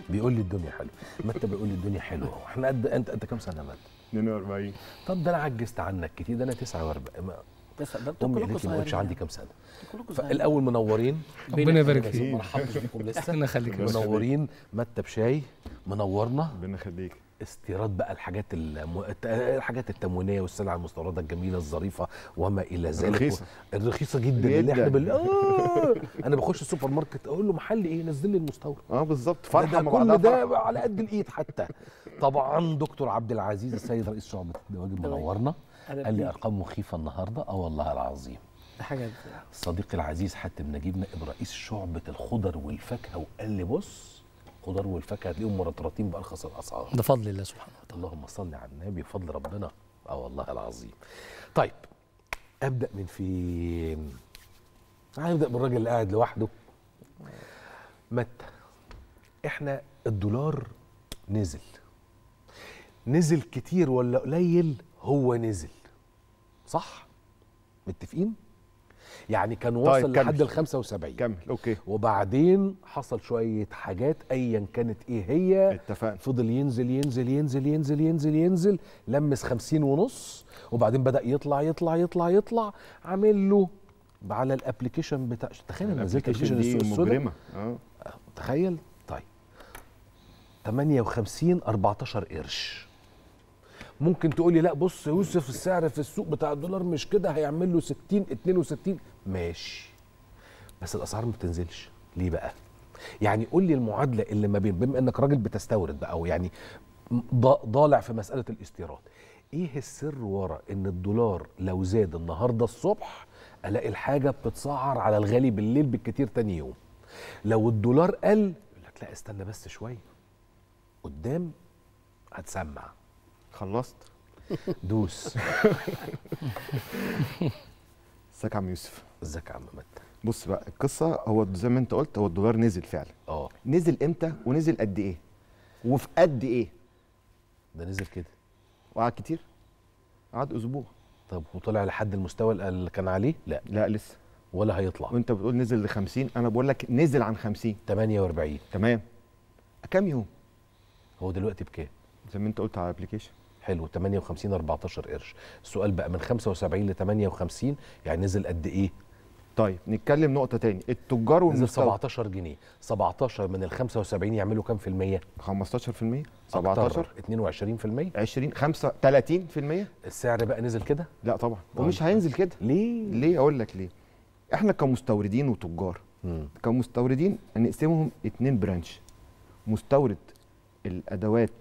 بيقول لي الدنيا حلوه، متى بيقول لي الدنيا حلوه. احنا قد انت كام سنه يا متى؟ 42. طب ده انا عجزت عنك كتير، ده انا 49. بس ده امي كلكم قالت لي ما قلتش صغيرين عندي كام سنه. كلكم صغيرين. فالاول منورين، ربنا يبارك فيك. ما رحبتش بيكم لسه. ربنا يخليك يا باشا. منورين. متى بشاي منورنا. ربنا يخليك. استيراد بقى الحاجات التموينيه والسلع المستورده الجميله الظريفه وما الى ذلك. رخيصه. الرخيصه جدا اللي احنا انا بخش السوبر ماركت اقول له محل ايه نزل لي المستورد. بالظبط. فرحه ده كل ده على قد الايد حتى. طبعا دكتور عبد العزيز السيد رئيس شعبة الدواجن منورنا. قال لي ارقام مخيفه النهارده. والله العظيم حاجه. صديقي العزيز حاتم نجيب نائب رئيس شعبة الخضر والفاكهه وقال لي بص خضار والفاكهه هتلاقيهم مرطرطين بارخص الاسعار. ده فضل الله سبحانه وتعالى. اللهم صل على النبي بفضل ربنا. والله العظيم. طيب ابدا من فين؟ هنبدا بالراجل اللي قاعد لوحده. متى احنا الدولار نزل كتير ولا قليل؟ هو نزل صح؟ متفقين؟ يعني كان وصل لحد ال 75. كمل. اوكي. وبعدين حصل شويه حاجات ايا كانت ايه هي. اتفقنا. فضل ينزل ينزل ينزل ينزل ينزل ينزل لمس 50 ونص، وبعدين بدا يطلع يطلع يطلع يطلع. عامل له على الابلكيشن بتاع، تخيل انا نزلت الابلكيشن السوق مجرمه. تخيل. طيب 58 14 قرش. ممكن تقول لي لا بص يوسف السعر في السوق بتاع الدولار مش كده، هيعمل له 60 62. ماشي، بس الاسعار ما بتنزلش ليه بقى؟ يعني قول لي المعادله اللي ما بين، بما انك راجل بتستورد بقى او يعني ضالع في مساله الاستيراد، ايه السر ورا ان الدولار لو زاد النهارده الصبح الاقي الحاجه بتتسعر على الغالي بالليل بالكتير تاني يوم؟ لو الدولار قل يقول لك لا استنى بس شويه قدام هتسمع. خلصت. دوس. ازيك يا عم يوسف؟ ازيك يا عم متى؟ بص بقى القصه، هو زي ما انت قلت هو الدولار نزل فعلا. نزل امتى ونزل قد ايه وفي قد ايه؟ ده نزل كده وقعد كتير، قعد اسبوع. طب وطلع لحد المستوى اللي كان عليه؟ لا لسه، ولا هيطلع. وانت بتقول نزل ل 50، انا بقول لك نزل عن 50. 48. تمام. كام يوم؟ هو دلوقتي بكام؟ زي ما انت قلت على الابلكيشن. حلو. 58 14 قرش. السؤال بقى من 75 ل 58 يعني نزل قد ايه؟ طيب نتكلم نقطة تاني، التجار نزل والمستورد 17 جنيه. 17 من ال 75 يعملوا كام في المية؟ 15%. 17 22%. 20 5 30%. السعر بقى نزل كده؟ لا طبعا ومش هينزل كده. ليه؟ اقول لك ليه. احنا كمستوردين وتجار، كمستوردين نقسمهم 2 برانش. مستورد الادوات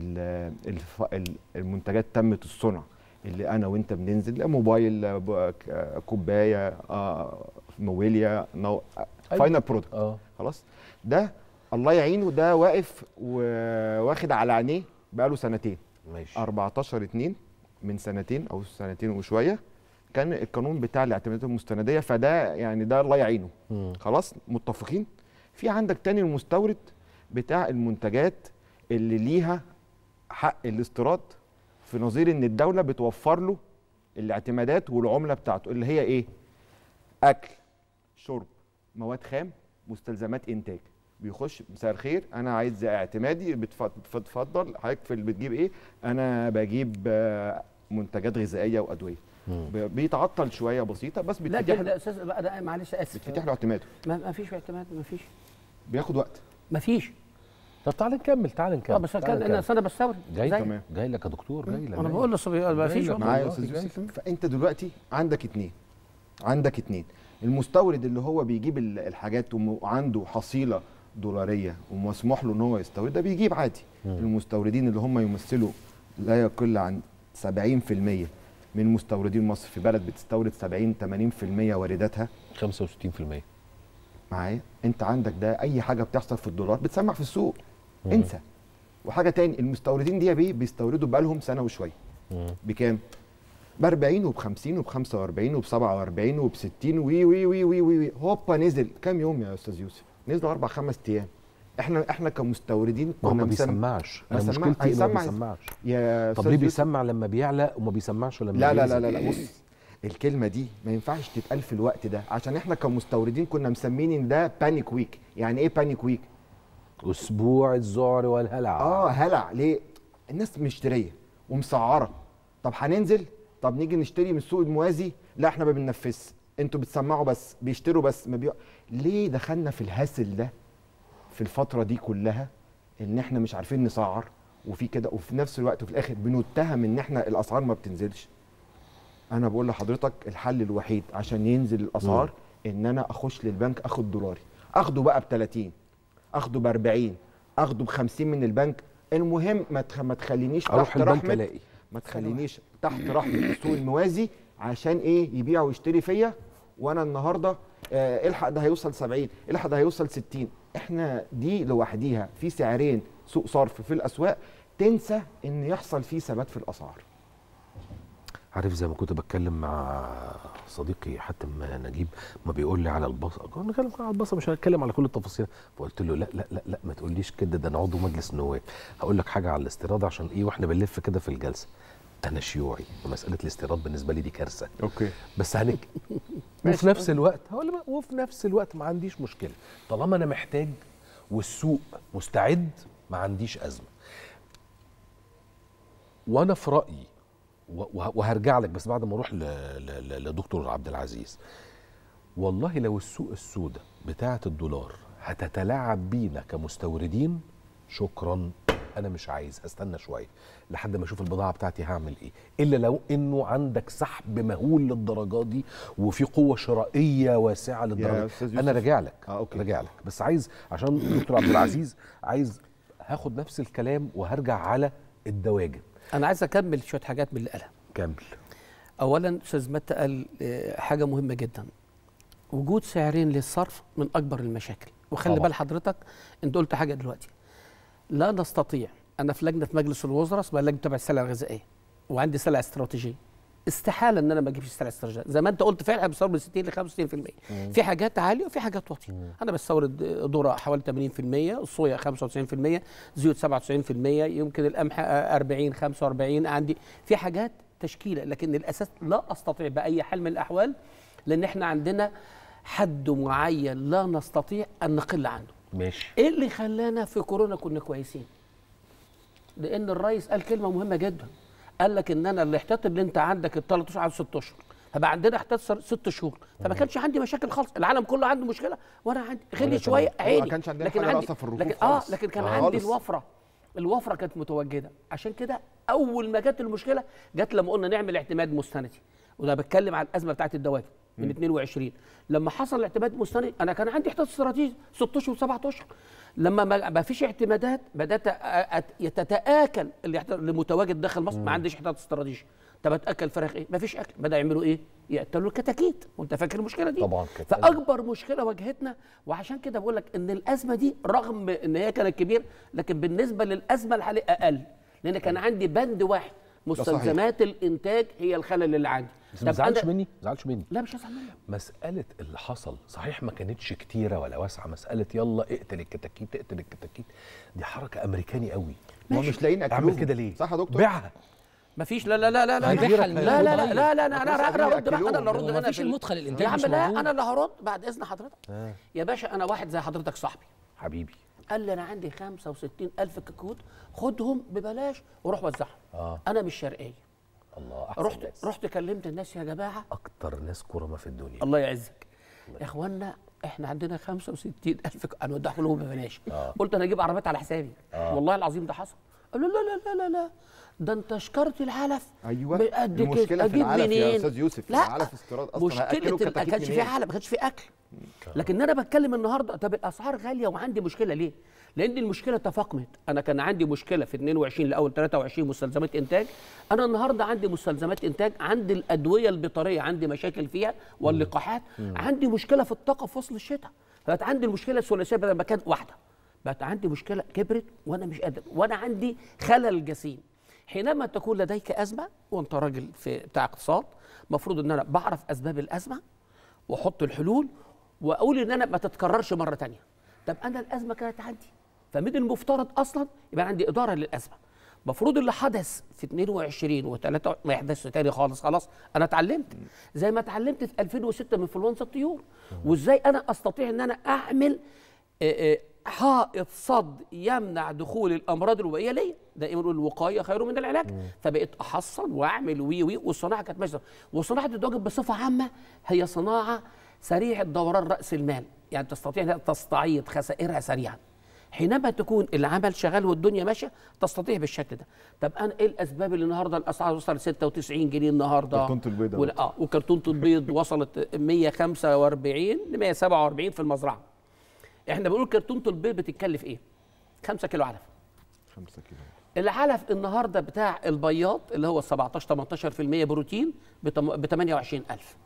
المنتجات تمت الصنع اللي انا وانت بننزل، موبايل، كوبايه، مويليا، فاينل برودكت. خلاص. ده الله يعينه، ده واقف واخد على عينيه بقاله سنتين. ماشي. 14/2 من سنتين او سنتين وشويه كان القانون بتاع الاعتمادات المستنديه، فده يعني ده الله يعينه. خلاص متفقين. في عندك تاني المستورد بتاع المنتجات اللي ليها حق الاستيراد، في نظير ان الدوله بتوفر له الاعتمادات والعمله بتاعته اللي هي ايه؟ اكل، شرب، مواد خام، مستلزمات انتاج. بيخش مساء الخير انا عايز اعتمادي، بتفضل حضرتك بتجيب ايه؟ انا بجيب منتجات غذائيه وادويه. بيتعطل شويه بسيطه بس بتفتح لا استاذ بقى، ده معلش اسف، بتفتح له اعتماده. ما فيش اعتماد، ما فيش، بياخد وقت، ما فيش. طب تعالى نكمل. بس انا بستورد. جاي تمام. جاي لك يا دكتور، جاي لك. انا بقول له ما فيش معايا يا استاذ يوسف. فانت دلوقتي عندك اتنين. المستورد اللي هو بيجيب الحاجات وعنده حصيله دولاريه ومسموح له ان هو يستورد، ده بيجيب عادي. المستوردين اللي هم يمثلوا لا يقل عن 70% من مستوردين مصر، في بلد بتستورد 70-80% وارداتها، 65%. معايا؟ انت عندك ده اي حاجه بتحصل في الدولار بتسمع في السوق. انسى. وحاجه تاني، المستوردين دي بيستوردوا بقالهم سنه وشويه. بكام؟ ب 40 وب 50 وب 45 وب 47 وب 60 وي وي وي وي وي هوبا نزل كام يوم يا استاذ يوسف؟ نزلوا 4-5 ايام. احنا كمستوردين كنا ما بيسمعش. انا مشكلتي انه ما بيسمعش. طب ليه بيسمع لما بيعلى وما بيسمعش لما بينزل؟ لا بص، الكلمه دي ما ينفعش تتقال في الوقت ده، عشان احنا كمستوردين كنا مسمين ان ده بانيك ويك. يعني ايه بانيك ويك؟ اسبوع الذعر والهلع. هلع ليه؟ الناس مشتريه ومسعره. طب هننزل، طب نيجي نشتري من السوق الموازي، لا احنا ما بننفذش، انتوا بتسمعوا بس، بيشتروا بس ما ليه دخلنا في الهسل ده في الفتره دي كلها، ان احنا مش عارفين نسعر وفي كده، وفي نفس الوقت وفي الاخر بنتهم ان احنا الاسعار ما بتنزلش. انا بقول لحضرتك الحل الوحيد عشان ينزل الاسعار ان انا اخش للبنك اخد دولاري، اخده بقى ب30، اخده ب40، اخده ب50 من البنك، المهم ما تخلينيش تحت رحمه، ما تخلينيش تحت رحمه السوق الموازي عشان ايه يبيع ويشتري فيا، وانا النهارده الحق ده هيوصل 70، الحق ده هيوصل 60. احنا دي لوحديها في سعرين سوق صرف في الاسواق تنسى ان يحصل فيه ثبات في الاسعار. عارف زي ما كنت بتكلم مع صديقي حاتم نجيب، ما بيقول لي على البصل، كنا بنتكلم على البصل مش هنتكلم على كل التفاصيل، فقلت له لا لا لا لا ما تقوليش كده، ده انا عضو مجلس النواب. هقول لك حاجه على الاستيراد عشان ايه واحنا بنلف كده في الجلسه. انا شيوعي ومساله الاستيراد بالنسبه لي دي كارثه. اوكي. بس وفي نفس الوقت وفي نفس الوقت ما عنديش مشكله طالما انا محتاج والسوق مستعد، ما عنديش ازمه. وانا في رايي وهرجع لك بس بعد ما اروح لدكتور عبد العزيز، والله لو السوق السوداء بتاعه الدولار هتتلاعب بينا كمستوردين، شكرا، انا مش عايز، هستنى شويه لحد ما اشوف البضاعه بتاعتي هعمل ايه، الا لو انه عندك سحب مهول للدرجات دي وفي قوه شرائيه واسعه للدرجه دي، انا راجع لك. أوكي. راجع لك، بس عايز عشان دكتور عبد العزيز عايز هاخد نفس الكلام وهرجع على الدواجن. انا عايز اكمل شويه حاجات من اللي قالها. كمل. اولا استاذ متى قال حاجه مهمه جدا، وجود سعرين للصرف من اكبر المشاكل. وخلي بال حضرتك، انت قلت حاجه دلوقتي، لا نستطيع، انا في لجنه مجلس الوزراء اسمها لجنه تبع السلع الغذائيه وعندي سلع استراتيجيه، استحاله ان انا ما اجيبش السلع الاستراتيجيه. زي ما انت قلت فعلا بستورد من 60 ل 65%. في حاجات عاليه وفي حاجات واطيه. انا بستورد ذره حوالي 80%، الصويا 95%، زيوت 97%، يمكن القمح 40 45، عندي في حاجات تشكيله، لكن الاساس لا استطيع باي حال من الاحوال، لان احنا عندنا حد معين لا نستطيع ان نقل عنه. ماشي. ايه اللي خلانا في كورونا كنا كويسين؟ لان الرئيس قال كلمه مهمه جدا، قال لك ان انا الاحتياط اللي انت عندك ال3 اشهر على 6 اشهر، فبقى عندنا احتياط 6 شهور، فما كانش عندي مشاكل خالص، العالم كله عنده مشكله وانا عندي غلي شويه عيني، ما كانش عندنا حاجه ناقصه في الرفوف لكن كان عندي الوفره كانت متواجده. عشان كده اول ما جت المشكله جت لما قلنا نعمل اعتماد مستندي، وده بتكلم عن الازمه بتاعت الدواجن من 22. لما حصل الاعتماد المستندي انا كان عندي احتياط استراتيجي 6 اشهر و7 اشهر. لما ما فيش اعتمادات بدات تتاكل المتواجد داخل مصر، ما عنديش احتياط استراتيجي. طب اتاكل فراخ ايه؟ ما فيش اكل، بدا يعملوا ايه؟ يقتلوا الكتاكيت، وانت فاكر المشكله دي طبعا. فاكبر مشكله واجهتنا، وعشان كده بقول لك ان الازمه دي رغم ان هي كانت كبيره، لكن بالنسبه للازمه الحاليه اقل، لان كان عندي بند واحد، مستلزمات الانتاج هي الخلل اللي عندي. بس ما تزعلش مني، ما تزعلش مني. لا مش هزعل منك. مساله اللي حصل صحيح ما كانتش كتيره ولا واسعه، مساله يلا اقتل الكتاكيت اقتل الكتاكيت، دي حركه امريكاني قوي. ما مش لاقيين اكلهم. اعمل كده ليه؟ صح يا دكتور؟ بيعها. مفيش لا لا لا لا لا لا لا لا لا لا انا هرد بقى، انا اللي هرد. ما فيش المدخل الانتاج يا عم مش لا، موجود. انا اللي هرد بعد اذن حضرتك. يا باشا انا واحد زي حضرتك صاحبي حبيبي قال لي انا عندي 65,000 كتكوت، خدهم ببلاش وروح وزعهم. انا مش شرقيه. الله احسن. رحت كلمت الناس، يا جماعه اكتر ناس كرمه في الدنيا، الله يعزك يا اخوانا، احنا عندنا 65,000 انا ودعهم لهم ببلاش. قلت انا اجيب عربيات على حسابي. والله العظيم ده حصل. قالوا لا لا لا لا لا، ده انت شكرت العلف. ايوه قد كده المشكله في العلف منين؟ يا استاذ يوسف. لا، العلف استيراد اصلا، مشكله ما كانش في علف، ما كانش في اكل. لكن انا بتكلم النهارده، طب الاسعار غاليه وعندي مشكله ليه؟ لان المشكله تفاقمت. انا كان عندي مشكله في 22 لاول 23 مستلزمات انتاج، انا النهارده عندي مستلزمات انتاج، عندي الادويه البيطريه عندي مشاكل فيها واللقاحات، عندي مشكله في الطاقه في فصل الشتاء، فبقت عندي المشكله الثلاثيه بدل ما كانت واحده، بقت عندي مشكله كبرت وانا مش قادر، وانا عندي خلل جسيم. حينما تكون لديك ازمه وانت راجل في بتاع اقتصاد، المفروض ان انا بعرف اسباب الازمه واحط الحلول واقول ان انا ما تتكررش مره ثانيه. طب انا الازمه كانت عندي، فمن المفترض اصلا يبقى عندي اداره للازمه. المفروض اللي حدث في 22 و3 ما يحدثش تاني خالص. خلاص انا اتعلمت زي ما اتعلمت في 2006 من انفلونزا الطيور، وازاي انا استطيع ان انا اعمل حائط صد يمنع دخول الامراض الوبائيه ليا. دائما نقول الوقايه خير من العلاج. فبقيت احصن واعمل وي والصناعه كانت ماشيه. وصناعه الدواجن بصفه عامه هي صناعه سريعه دوران راس المال، يعني تستطيع انها تستعيض خسائرها سريعا. حينما تكون العمل شغال والدنيا ماشيه تستطيع بالشكل ده. طب انا ايه الاسباب اللي النهارده الاسعار وصلت 96 جنيه النهارده؟ كرتونة البيض وكرتونه البيض وصلت 145 ل 147 في المزرعه. احنا بنقول كرتونه البيض بتتكلف ايه؟ 5 كيلو علف. 5 كيلو. العلف النهارده بتاع البياض اللي هو 17 18% بروتين ب 28000.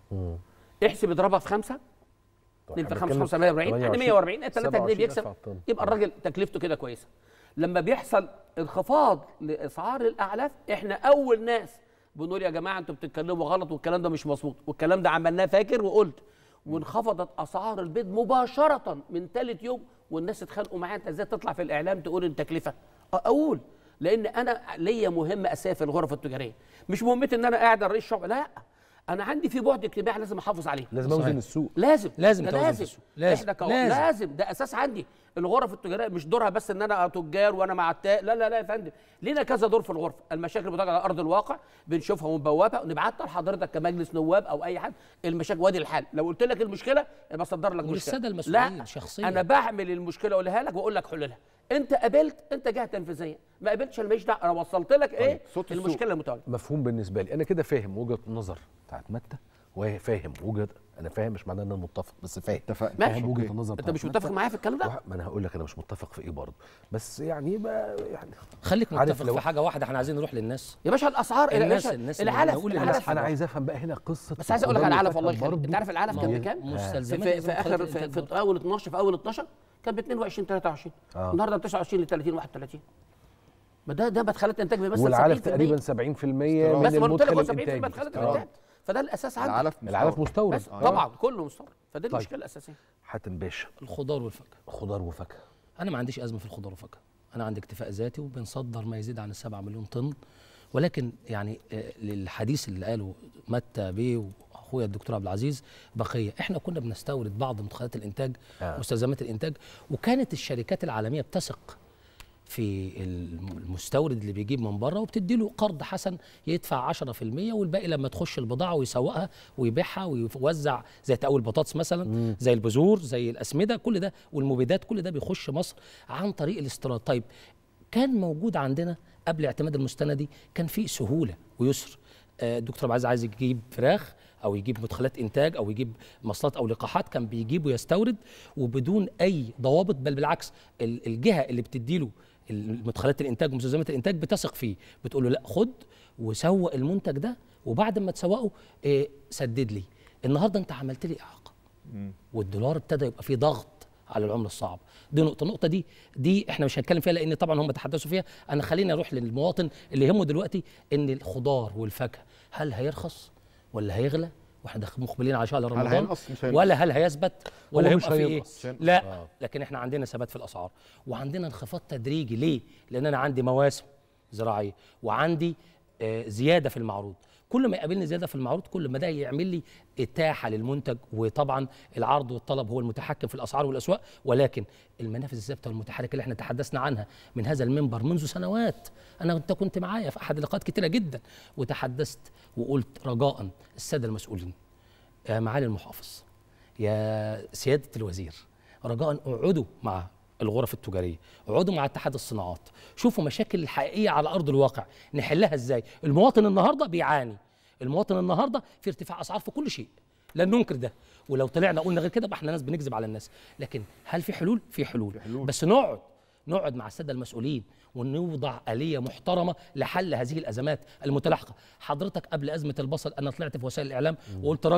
احسب اضربها في 5 2 في 5 45 يعني 140 3 جنيه بيكسب. يبقى الراجل تكلفته كده كويسه. لما بيحصل انخفاض لاسعار الاعلاف احنا اول ناس بنقول يا جماعه انتوا بتتكلموا غلط والكلام ده مش مظبوط، والكلام ده عملناه فاكر وقلت. وانخفضت اسعار البيض مباشره من ثالث يوم والناس اتخانقوا معايا انت ازاي تطلع في الاعلام تقول التكلفه؟ اقول لان انا ليا مهمه اساسيه في الغرف التجاريه، مش مهمتي ان انا قاعد على رئيس شعب، لا انا عندي في بعد اجتماعي لازم احافظ عليه. لازم اوزن السوق. لازم لازم توزن لازم السوق. لازم لازم ده اساس عندي. الغرف التجاريه مش دورها بس ان انا تجار وانا مع لا لا لا يا فندم، لينا كذا دور في الغرفه. المشاكل بتقع على ارض الواقع بنشوفها ونبوابها ونبعتها لحضرتك كمجلس نواب او اي حد. المشاكل وادي الحل، لو قلت لك المشكله بصدر لك مشكله. والساده المسؤولين لا شخصيا انا بعمل المشكله اقولها لك واقول لك حللها. انت قبلت انت جهه تنفيذيه، ما قبلتش انا ماليش دعوه، انا وصلت لك ايه المشكله المتواجده. مفهوم بالنسبه لي، انا كده فاهم وجهه النظر بتاعت متى وفاهم وجهه، انا فاهم مش معناه ان انا متفق بس فاهم. اتفقنا. ماشي. فاهم وجهه النظر انت بتاعت مش متفق معايا في الكلام ده؟ ما انا هقول لك انا مش متفق في ايه برضه، بس يعني يبقى يعني خليك عارف متفق لو- في حاجه واحده، احنا عايزين نروح للناس. يا باشا الاسعار الناس العلف نقول العلف للناس انا عايز افهم بقى هنا قصه بس عايز اقول لك على الخضار العلف والله والفاكهة يخليك. برضه. انت عارف العلف كان بكام؟ مستلزمات في اخر في اول 12 في اول 12 كان ب 22 23 النهارده ب 29 ل 30 31. ما ده مدخلات انتاج بيمثل 70%. والعلف تقريبا 70% من بس ما قلت لك المدخل 70% الانتاجي. مدخلات الانتاج. فده الاساس عندي. العلف مستورد. بس طبعا كله مستورد، فدي المشكله الاساسيه. حاتم باشا، الخضار والفاكهه. خضار وفاكهه. انا ما عنديش ازمه في الخضار والفاكهه، انا عندي اكتفاء ذاتي وبنصدر ما يزيد عن 7 مليون طن. ولكن يعني للحديث اللي قاله متى بيه واخويا الدكتور عبد العزيز بقيه، احنا كنا بنستورد بعض مدخلات الانتاج مستلزمات الانتاج، وكانت الشركات العالميه بتثق في المستورد اللي بيجيب من بره وبتدي له قرض حسن يدفع 10% والباقي لما تخش البضاعه ويسوقها ويبيعها ويوزع زي تقوي البطاطس مثلا، زي البذور، زي الاسمده، كل ده والمبيدات، كل ده بيخش مصر عن طريق الاستيراد. طيب كان موجود عندنا قبل اعتماد المستندي كان في سهوله ويسر. الدكتور عبد العزيز عايز يجيب فراخ او يجيب مدخلات انتاج او يجيب مصلات او لقاحات، كان بيجيب ويستورد وبدون اي ضوابط، بل بالعكس الجهه اللي بتديله المدخلات الانتاج ومستلزمات الانتاج بتثق فيه، بتقول له لا خد وسوق المنتج ده وبعد ما تسوقه سدد لي. النهارده انت عملت لي اعاقه والدولار ابتدى يبقى فيه ضغط على العمله الصعبه. دي نقطه. النقطه دي احنا مش هنتكلم فيها لان طبعا هم تحدثوا فيها. انا خليني اروح للمواطن اللي يهمه دلوقتي ان الخضار والفاكهه هل هيرخص ولا هيغلى واحنا مقبلين على شهر رمضان، ولا هل هيثبت ولا هيبقى في ايه؟ لا لكن احنا عندنا ثبات في الاسعار وعندنا انخفاض تدريجي. ليه؟ لان انا عندي مواسم زراعيه وعندي زياده في المعروض. كل ما يقابلني زياده في المعروض كل ما ده يعمل لي اتاحه للمنتج، وطبعا العرض والطلب هو المتحكم في الاسعار والاسواق. ولكن المنافذ الثابته والمتحركه اللي احنا تحدثنا عنها من هذا المنبر منذ سنوات، انت كنت معايا في احد اللقاءات كتيره جدا وتحدثت وقلت رجاء الساده المسؤولين، يا معالي المحافظ، يا سياده الوزير، رجاء اقعدوا مع الغرف التجاريه، اقعدوا مع اتحاد الصناعات، شوفوا مشاكل الحقيقيه على ارض الواقع نحلها ازاي. المواطن النهارده بيعاني، المواطن النهارده في ارتفاع اسعار في كل شيء، لا ننكر ده، ولو طلعنا قلنا غير كده يبقى احنا ناس بنكذب على الناس. لكن هل في حلول؟ في حلول. بس نقعد مع الساده المسؤولين ونوضع آلية محترمة لحل هذه الأزمات المتلاحقة. حضرتك قبل أزمة البصل أنا طلعت في وسائل الإعلام وقلت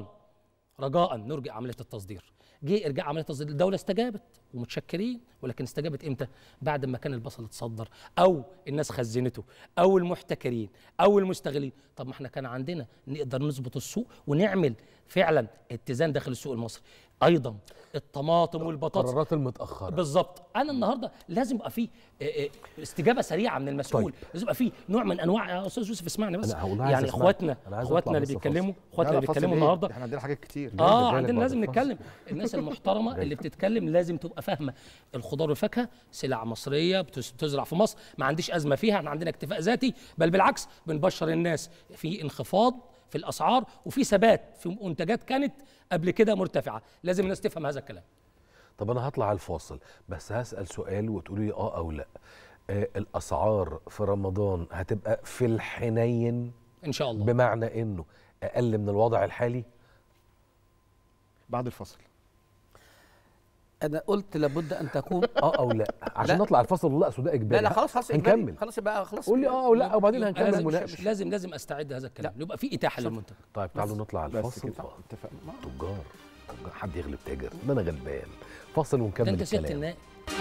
رجاء نرجع عملية التصدير. جه إرجاع عملية التصدير، الدولة استجابت ومتشكرين، ولكن استجابت إمتى؟ بعد ما كان البصل اتصدر أو الناس خزنته أو المحتكرين أو المستغلين. طب ما احنا كان عندنا نقدر نظبط السوق ونعمل فعلا اتزان داخل السوق المصري. ايضا الطماطم والبطاطس القرارات المتاخره بالظبط. انا النهارده لازم يبقى في استجابه سريعه من المسؤول. طيب. لازم يبقى في نوع من انواع، يا استاذ يوسف اسمعني بس، أنا هقول عايز يعني أسمعك. اخواتنا أنا عايز اخواتنا أطلع اللي بس بيتكلموا فاصل. اخواتنا اللي فاصل بيتكلموا إيه؟ النهارده احنا عندنا حاجات كتير. جاي لك عندنا بعد لازم الفاصل. نتكلم. الناس المحترمه اللي بتتكلم لازم تبقى فاهمه الخضار والفاكهه سلع مصريه بتزرع في مصر، ما عنديش ازمه فيها، احنا عندنا اكتفاء ذاتي، بل بالعكس بنبشر الناس في انخفاض في الاسعار وفي ثبات في منتجات كانت قبل كده مرتفعه. لازم الناس تفهم هذا الكلام. طب انا هطلع على الفاصل بس هسال سؤال وتقولي لي اه او لا. الاسعار في رمضان هتبقى في الحنين ان شاء الله، بمعنى انه اقل من الوضع الحالي؟ بعد الفصل. انا قلت لابد ان تكون اه او لا عشان لا. نطلع الفاصل. لا اصل ده اجباري. لا خلاص إجباري. هنكمل. خلاص يبقى خلاص قول لي اه او لا وبعدين يبقى هنكمل مناقشه. لازم استعد هذا الكلام، يبقى في اتاحه للمنتج. طيب تعالوا نطلع على بس الفاصل. كده اتفقنا. تجار حد يغلب تاجر، ده انا غلبان. فاصل ده ونكمل انت سياده الكلام. النائب.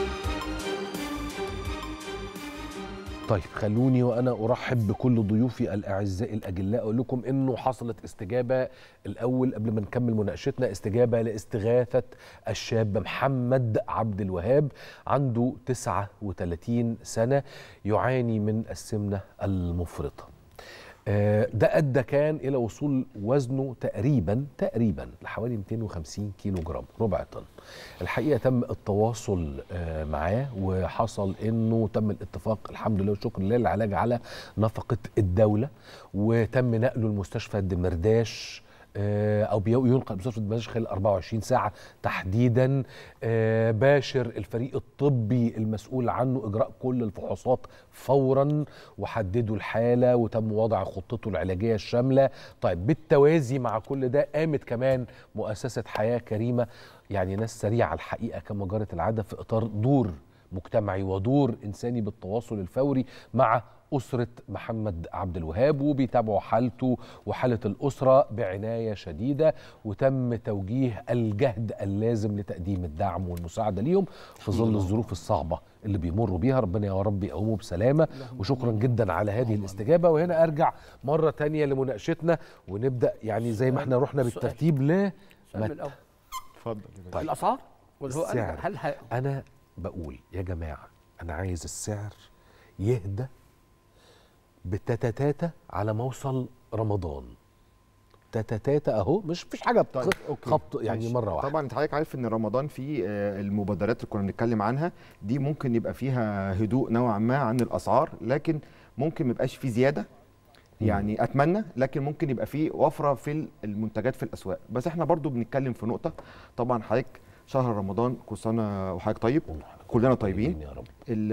طيب خلوني وانا ارحب بكل ضيوفي الاعزاء الاجلاء. اقول لكم انه حصلت استجابه الاول قبل ما نكمل مناقشتنا، استجابه لاستغاثه الشاب محمد عبد الوهاب، عنده 39 سنه، يعاني من السمنه المفرطه. ده ادى كان الى وصول وزنه تقريبا لحوالي 250 كيلو جرام، ربع طن. الحقيقه تم التواصل معاه وحصل انه تم الاتفاق الحمد لله والشكر لله العلاج على نفقه الدوله، وتم نقله لمستشفى الدمرداش او ينقل مستشفى الدمرداش خلال 24 ساعه تحديدا. باشر الفريق الطبي المسؤول عنه اجراء كل الفحوصات فورا وحددوا الحاله وتم وضع خطته العلاجيه الشامله. طيب بالتوازي مع كل ده قامت كمان مؤسسه حياه كريمه، يعني ناس سريعه الحقيقه كما جرت العاده في اطار دور مجتمعي ودور انساني بالتواصل الفوري مع أسرة محمد عبد الوهاب، وبيتابعوا حالته وحالة الأسرة بعناية شديدة، وتم توجيه الجهد اللازم لتقديم الدعم والمساعدة ليهم في ظل الظروف الصعبة اللي بيمروا بيها. ربنا يا رب يقوموا بسلامة، وشكرا جدا على هذه الاستجابة. وهنا أرجع مرة تانية لمناقشتنا ونبدأ يعني زي ما احنا رحنا بالترتيب السؤال الأول. اتفضل. طيب. الأسعار واللي هو السعر. أنا بقول يا جماعة أنا عايز السعر يهدى بالتتاتاتا على ما اوصل رمضان. تتاتاتا اهو، مش فيش حاجه خبط يعني ماشي. مره واحده. طبعا انت حضرتك عارف ان رمضان فيه المبادرات اللي كنا بنتكلم عنها دي ممكن يبقى فيها هدوء نوعا ما عن الاسعار، لكن ممكن ما يبقاش فيه زياده. يعني اتمنى، لكن ممكن يبقى فيه وفره في المنتجات في الاسواق. بس احنا برضو بنتكلم في نقطه، طبعا حضرتك شهر رمضان كل سنه وحضرتك طيب، كلنا طيبين. يا رب.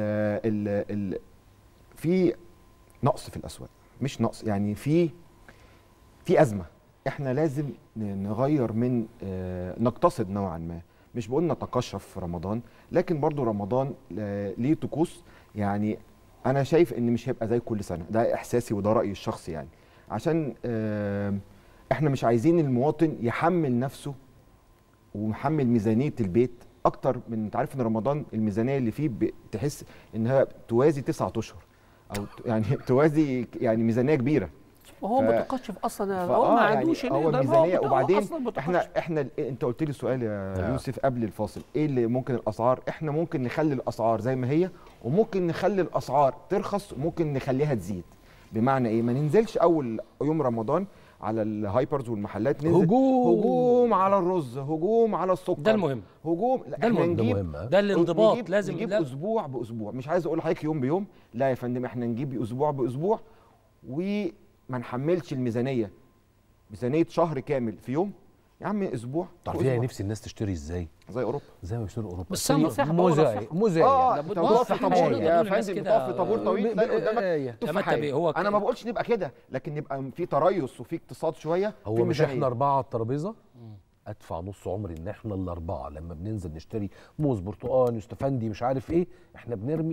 في نقص في الاسواق، مش نقص يعني في ازمه. احنا لازم نغير من نقتصد نوعا ما، مش بقول نتقشف في رمضان، لكن برضو رمضان ليه طقوس. يعني انا شايف ان مش هيبقى زي كل سنه، ده احساسي وده رايي الشخصي. يعني عشان احنا مش عايزين المواطن يحمل نفسه ومحمل ميزانيه البيت اكتر من، انت عارف ان رمضان الميزانيه اللي فيه تحس انها توازي 9 اشهر او يعني توازي يعني ميزانيه كبيره. وهو متقشف اصلا، هو ما يعني عندوش هو ميزانيه. وبعدين احنا انت قلت لي سؤال يا يوسف قبل الفاصل، ايه اللي ممكن الاسعار؟ احنا ممكن نخلي الاسعار زي ما هي، وممكن نخلي الاسعار ترخص، وممكن نخليها تزيد. بمعنى ايه؟ ما ننزلش اول يوم رمضان على الهايبرز والمحلات ننزل هجوم على الرز، هجوم على السكر، ده المهم، هجوم. ده المهم، ده الانضباط. لازم نجيب اسبوع باسبوع، مش عايز اقول لحضرتك يوم بيوم، لا يا فندم، احنا نجيب اسبوع باسبوع وما نحملش الميزانيه شهر كامل في يوم. يا عم اسبوع. تعرفين نفسي الناس تشتري ازاي؟ زي اوروبا، زي ما بيشتروا اوروبا، بس نصيحه موزايا انت بتقف في طابور يا فندم، بتقف في طابور طويل تلاقي قدامك تفاحية. انا ما بقولش نبقى كده، لكن نبقى في تريث وفي اقتصاد شويه. هو مش احنا 4 على الترابيزه؟ ادفع نص عمري ان احنا ال4 لما بننزل نشتري موز برتقال يستفندي مش عارف ايه، احنا بنرمي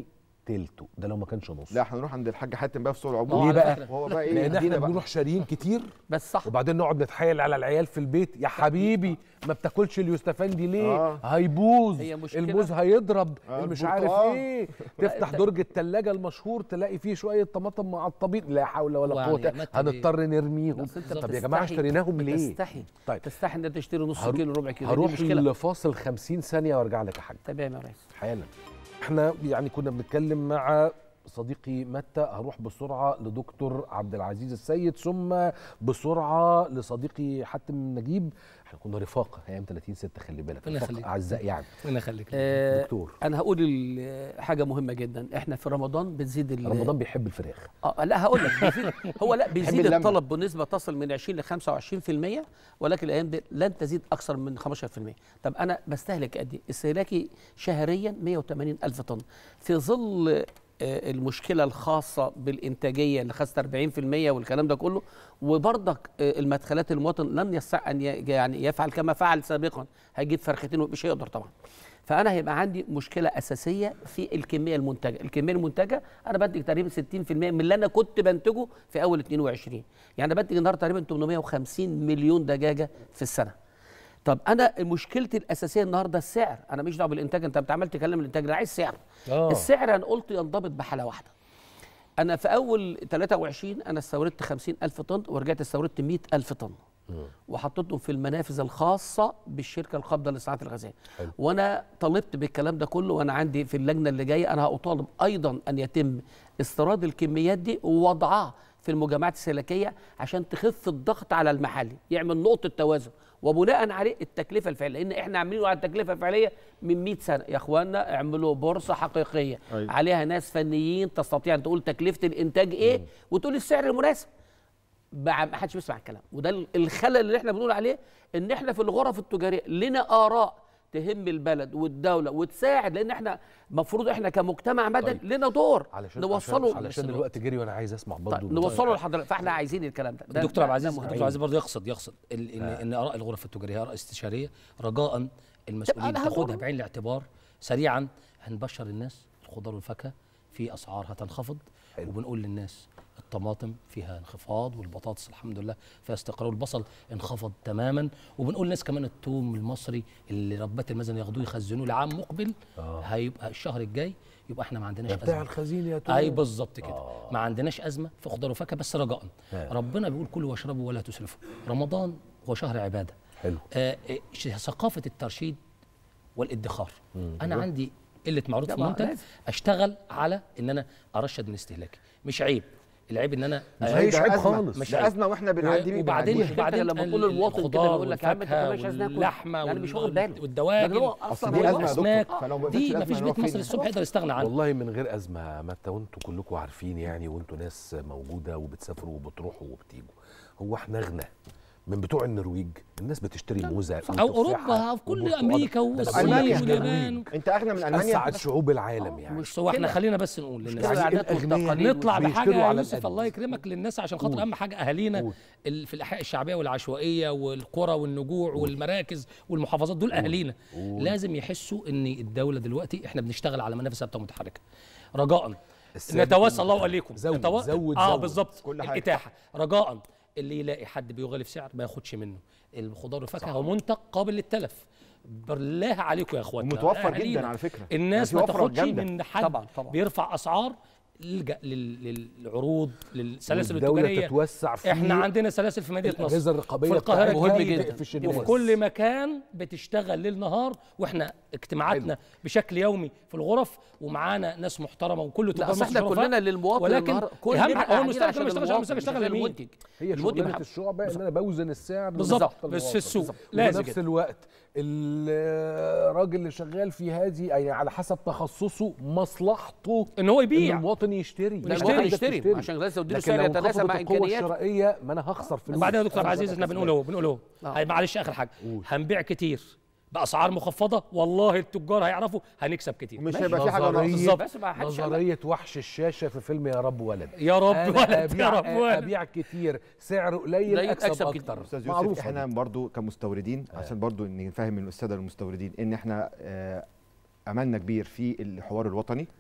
تلته ده لو ما كانش نص. لا هنروح عند الحاج حاتم بقى في سوق العبور. ليه بقى؟ وهو بقى ايه؟ لان احنا يدينا بقى. بنروح شاريين كتير بس صح. وبعدين نقعد نتحايل على العيال في البيت، يا حبيبي ما بتاكلش اليوستفندي ليه؟ هيبوظ، هي مشكلة. الموز هيضرب، مش عارف البرتقال. ايه، تفتح درج الثلاجه المشهور تلاقي فيه شويه طماطم معطبين، لا حول ولا يعني قوه، متى هنضطر نرميهم. أصل أنت طب يا جماعه اشتريناهم ليه؟ تستحي طيب تستحي ان انت تشتري نص كيلو ربع كيلو، دي هروح مشكله. لفاصل 50 ثانيه وارجع لك يا حاج تمام يا ريس. حالا. احنا يعني كنا بنتكلم مع صديقي متى، هروح بسرعه لدكتور عبد العزيز السيد ثم بسرعه لصديقي حاتم نجيب. احنا كنا رفاقه ايام 30/6 خلي بالك، ربنا رفاقة يخليك. اعزاء يعني. ربنا يخليك. دكتور انا هقول حاجه مهمه جدا، احنا في رمضان بتزيد رمضان بيحب الفراخ. لا هقول لك بيزيد هو لا بيزيد اللمة. الطلب بنسبه تصل من 20 ل 25%، ولكن الايام دي لن تزيد اكثر من 15%. طب انا بستهلك قد ايه؟ استهلاكي شهريا 180 الف طن في ظل المشكله الخاصه بالانتاجيه اللي خست 40% والكلام ده كله، وبرضك المدخلات المواطن لن يستطيع ان يعني يفعل كما فعل سابقا، هيجيب فرختين مش هيقدر طبعا. فانا هيبقى عندي مشكله اساسيه في الكميه المنتجه. الكميه المنتجه انا بنتج تقريبا 60% من اللي انا كنت بنتجه في اول 22، يعني انا بنتج النهارده تقريبا 850 مليون دجاجه في السنه. طب انا مشكلتي الاساسيه النهارده السعر، انا مش دعوه بالانتاج، انت بتعمل تكلم الانتاج، انا عايز سعر. السعر انا قلت ينضبط بحاله واحده. انا في اول 23 انا استوردت 50,000 طن ورجعت استوردت 100,000 طن وحطيتهم في المنافذ الخاصه بالشركه القابضه للصناعات الغذائيه. وانا طالبت بالكلام ده كله، وانا عندي في اللجنه اللي جايه انا هطالب ايضا ان يتم استيراد الكميات دي ووضعها في المجمعات السلكيه عشان تخف الضغط على المحلي، يعمل نقطه توازن، وبناء عليه التكلفه الفعليه، لان احنا عاملينه على التكلفه الفعليه من 100 سنه. يا اخوانا اعملوا بورصه حقيقيه عليها ناس فنيين تستطيع ان تقول تكلفه الانتاج ايه وتقول السعر المناسب. ما حدش بيسمع الكلام، وده الخلل اللي احنا بنقول عليه، ان احنا في الغرف التجاريه لنا اراء تهم البلد والدوله وتساعد، لان احنا المفروض احنا كمجتمع مدني لنا دور نوصله. علشان الوقت جري وانا عايز اسمع برضه نوصله لحضرتك، فاحنا عايزين الكلام ده. دكتور عبد العزيز، دكتور عبد العزيز برضه يقصد ان اراء الغرف التجاريه اراء استشاريه، رجاء المسؤولين تاخدها بعين الاعتبار. سريعا هنبشر الناس الخضار والفاكهه في اسعار هتنخفض، وبنقول للناس الطماطم فيها انخفاض، والبطاطس الحمد لله فيها استقرار، والبصل انخفض تماما، وبنقول للناس كمان الثوم المصري اللي ربات المزن ياخدوه يخزنوه لعام مقبل هيبقى الشهر الجاي يبقى احنا ما عندناش بتاع ازمه. الخزين يا توم. اي بالظبط كده. ما عندناش ازمه في خضار وفاكهه، بس رجاء ربنا بيقول كلوا واشربوا ولا تسرفوا. رمضان هو شهر عباده. حلو. ثقافه الترشيد والادخار. انا عندي قله معروض في المنتج، اشتغل على ان انا ارشد من استهلاكي، مش عيب. العيب ان انا مش عيب خالص، مش ازمه واحنا بنعدي بيه. وبعدين لما كل المواطن كده يقول لك يا عم انت مش عايز ناكل اللحمه يعني مش واخد باله والدواجن اصل دي ازمه يا والاسماك دكتور، فلو دي ما فيش بيت مصري الصبح يقدر يستغنى عنها. والله من غير ازمه متى، وانتوا كلكم عارفين يعني، وانتوا ناس موجوده وبتسافروا وبتروحوا وبتيجوا. هو احنا اغنى من بتوع النرويج؟ الناس بتشتري موزه او اوروبا او كل امريكا والصين واليابان. انت اغنى من المانيا؟ اسعد شعوب العالم يعني. مش هو احنا خلينا بس نقول للناس نطلع بيشتروا بحاجه يا على يوسف القد. الله يكرمك للناس، عشان خاطر اهم حاجه اهالينا في الاحياء الشعبيه والعشوائيه والقرى والنجوع والمراكز والمحافظات، دول اهالينا لازم يحسوا ان الدوله دلوقتي احنا بنشتغل على منافذ ثابته متحركه. رجاء نتواسى الله وعليكم. زود بالظبط الاتاحه. رجاء اللي يلاقي حد بيغلي في سعر ما ياخدش منه. الخضار والفاكهه هو منتج قابل للتلف، بالله عليكم يا اخوانا، متوفر جدا على فكره. الناس ما تاخدش من حد طبعا. بيرفع اسعار، يلجأ للعروض للسلاسل والدولة التجاريه. تتوسع فيه. احنا عندنا سلاسل في مدينه نصر، الأجهزة الرقابية في القاهره مهم الجديدة، جدا. وفي كل مكان بتشتغل ليل نهار، واحنا اجتماعاتنا بشكل يومي في الغرف، ومعانا ناس محترمه وكله لا اصل احنا كلنا للمواطن، ولكن كلنا هو المستهلك ما يشتغلش، بيشتغل لمين؟ هي شغلانه الشعبه ان انا بوزن السعر بالظبط بس في السوق لازم. وفي نفس الوقت الراجل اللي شغال في هذه يعني على حسب تخصصه مصلحته ان هو يبيع، ان المواطن يشتري عشان لازم تديله لكن سعر لو يتناسب مع القوه امكانياته الشرائيه ما انا هخسر فلوس. بعدين يا دكتور عزيز احنا بنقوله معلش اخر حاجه، هنبيع كتير باسعار مخفضه، والله التجار هيعرفوا هنكسب كتير، مش هيبقى في حاجه بالظبط. نظريه وحش الشاشه في فيلم يا رب ولد، يا رب ولد يا رب ولد، ابيع كتير سعر قليل اكسب اكتر. استاذ يوسف احنا برضو كمستوردين عشان برضو نفهم الساده المستوردين ان احنا املنا كبير في الحوار الوطني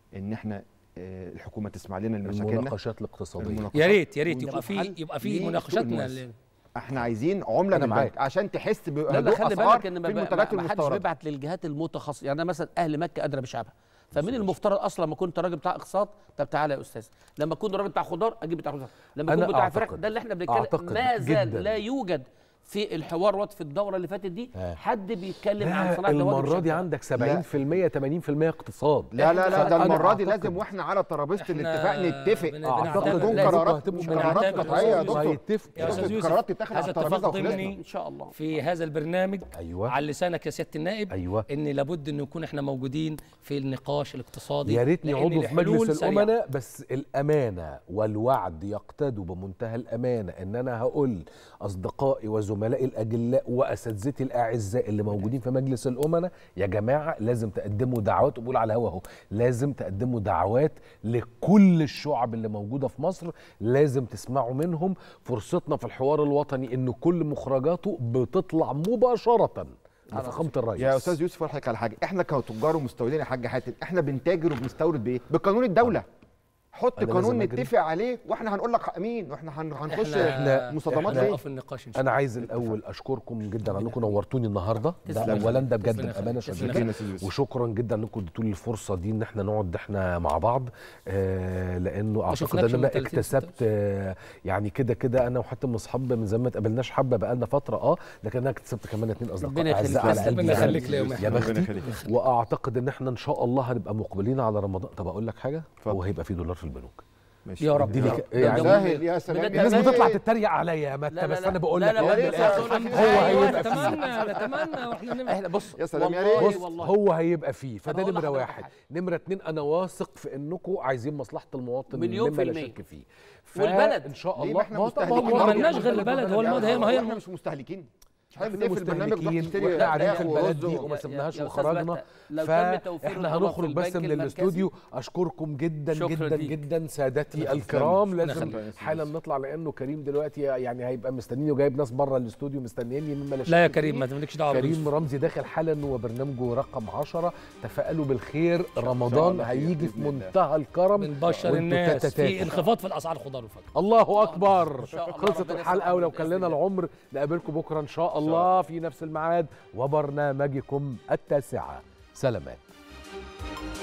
ان احنا الحكومه تسمع لنا لمشاكلنا. المناقشات الاقتصاديه يا ريت يبقى ونجيب في حل يبقى في لسوق مناقشاتنا المواسم. احنا عايزين عمله أنا من معاك. البنك عشان تحس لا بهدوء خلي اسعار بالك ان في المنتجات ما حدش المستورده. بيبعت للجهات المتخصصه، يعني أنا مثلا اهل مكه ادرى بشعبها، فمن المفترض اصلا لما كنت راجل بتاع اقساط، طب تعالى يا استاذ، لما اكون راجل بتاع خضار اجيب بتاع خضار، لما أنا اكون بتاع فراخ، أعتقد- ده اللي احنا بنتكلم. أعتقد ما زال جداً. لا يوجد في الحوار في الدوره اللي فاتت دي حد بيتكلم عن لا صناعه الدواجن المره دي بشكل عندك 70% 80% اقتصاد. لا لا لا، ده أنا المره دي أعتقد- لازم واحنا على ترابيزه إحنا الاتفاق نتفق. أعتقد تكون لازم قرارات هتبقوا مش قرارات بنعتبر قطعيه يا يا دكتور. هيتفق يا أستاذ يوسف، القرارات تتاخد على هذا الترابيزه اتفاق وخلصنا. ضمني ان شاء الله في هذا البرنامج أيوة. على لسانك يا سياده النائب. أيوة. ان لابد ان نكون احنا موجودين في النقاش الاقتصادي. يا ريتني لأن عضو في الحلول مجلس سريعة. الامناء، بس الامانه والوعد يقتدوا بمنتهى الامانه ان انا هقول اصدقائي وزملائي الاجلاء واساتذتي الاعزاء اللي موجودين في مجلس الامناء، يا جماعه لازم تقدموا دعوات، وبقول على الهوا اهو، لازم تقدموا دعوات لكل الشعب اللي موجوده في مصر، لازم تسمعوا منهم. فرصتنا في الحوار الوطني ان كل مخرجاته بتطلع مباشره لفخامه الرئيس. يا استاذ يوسف اقول لك على حاجه، احنا كتجار ومستوردين يا حاج حاتم، احنا بنتاجر وبنستورد بايه؟ بقانون الدوله. حط أنا قانون لازم أجري. نتفق عليه واحنا هنقول لك امين، واحنا هنخش إحنا مصادمات احنا ليه؟ نقف النقاش ان شاء انا الله. عايز الاول اشكركم جدا على انكم نورتوني النهارده، ده تسلم. اولا ده بجد ربنا بامانه يخليك. شديده، شكراً يا أستاذ يوسف. وشكرا جدا انكم اديتوا لي الفرصه دي ان احنا نقعد احنا مع بعض، لانه اعتقد شفناكش ان من انا 30 اكتسبت يعني كده انا وحاتم اصحاب من زمان ما اتقابلناش حبه بقالنا فتره، لكن انا اكتسبت كمان 2 اصدقاء ربنا يخليك. اعزاء على قلبي ربنا يعني. يخليك ليا يا ومحمد. ربنا بختي. يخليك. واعتقد ان احنا ان شاء الله هنبقى مقبلين على رمضان. طب اقول لك حاجه، اتفضل. هو هيبقى في دولار في البنوك. ماشي. يا رب. اديني يا رب. يعني سهل يا سلام. الناس لا، بتطلع لا. تتريق عليا يا متى، لا، بس لا، انا بقول لا، لك لا، من لا، الآخر لا، لا، هو أيوة، هيبقى فيه. نتمنى واحنا نبقى احنا بص يا سلام يا والله ريت. والله هو هيبقى فيه، فده هقول نمرة لحضرتك واحد. حاجة. نمرة 2 أنا واثق في إنكم عايزين مصلحة المواطن مليون مما في لا المية. شك فيه. والبلد. إن شاء ليه؟ الله ما احنا ما طب مستهلكين ما هو ما عملناش غير البلد، هو الموضوع ما هي احنا مش مستهلكين. مش احنا عارف في البرنامج روح مستهلكين تشتري واحنا قاعدين في فراخ البلد ورز دي و- وما سبناهاش يا أستاذ وخرجنا، متى، لو تم توفير فاحنا الدولار هنخرج في بس البنك من المركزي. الاستوديو. اشكركم جدا شكراً جدا ليك. جدا سادتي ربنا الكرام. يخليك. لازم يخليك. حالا نطلع لانه كريم دلوقتي يعني هيبقى مستنيني وجايب ناس بره الاستوديو مستنيني مما لا شك لا يا فيه. كريم، ما تملكش دعوه كريم بيوسف. رمزي داخل حالا وبرنامجه رقم 10. تفائلوا بالخير، رمضان الله خير هيجي في بإذن الله. منتهى الكرم. بنبشر وانتوا الناس تاتا في تاتا. انخفاض في الاسعار الخضار والفاكهه. الله اكبر. شاء الله خلصت ربنا الحلقه، يسعدك ولو كان بإذن لنا الله. العمر نقابلكم بكره ان شاء الله في نفس الميعاد وبرنامجكم 9. سلامات.